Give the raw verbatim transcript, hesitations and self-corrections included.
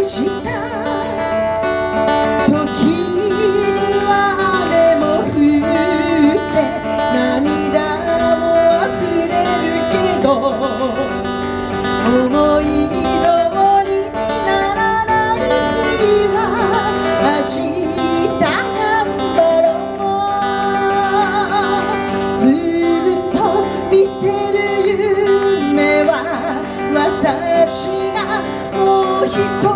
した時には雨も降って涙も溢れるけど思い通りにならない日は明日頑張ろうずっと見てる夢は私がもう一人